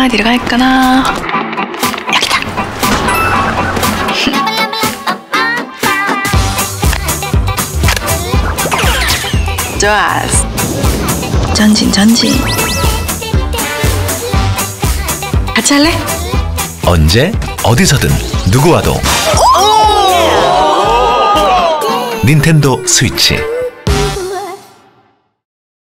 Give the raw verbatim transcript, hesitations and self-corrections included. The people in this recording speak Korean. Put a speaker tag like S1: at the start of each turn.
S1: 어디로 갈까나? 여기다. 좋았어. 전진 전진. 같이 할래?
S2: 언제 어디서든 누구와도 닌텐도 스위치.